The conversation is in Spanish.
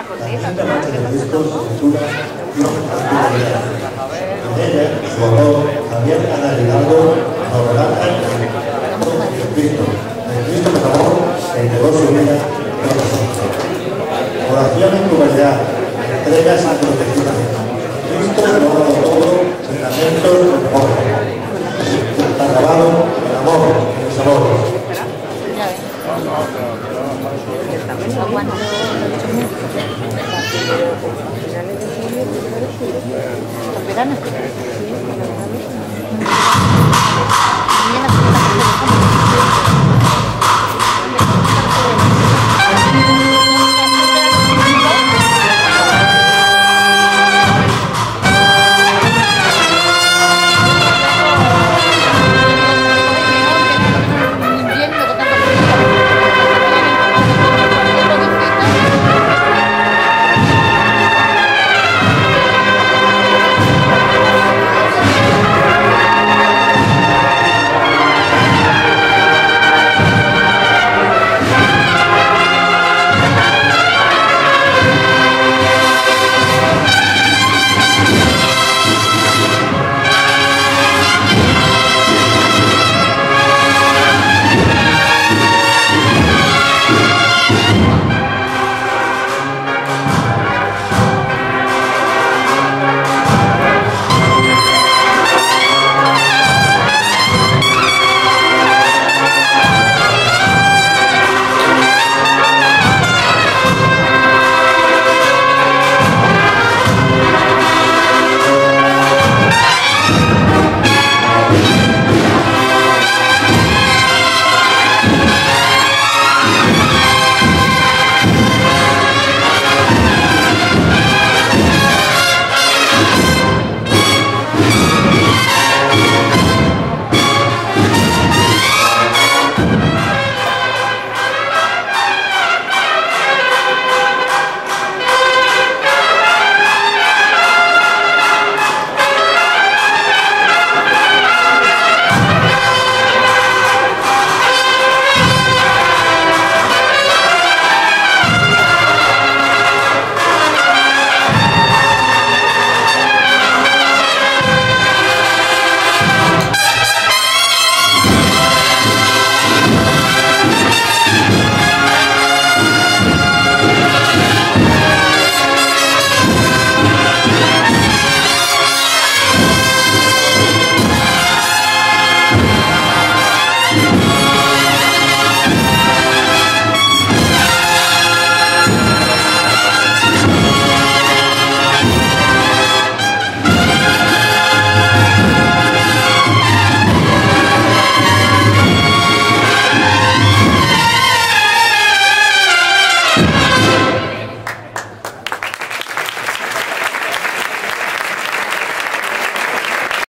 Quinta noche de discos, lectura y actividad. En ella, su autor, Javier Ana Hidalgo, nos relata el Cristo que amó e entregó su vida por nosotros. Oración en tu verdad, entregas introspectivas. Cristo lo ha dado todo, sentimientos de amor. Está grabado el amor, el sabor. Verano.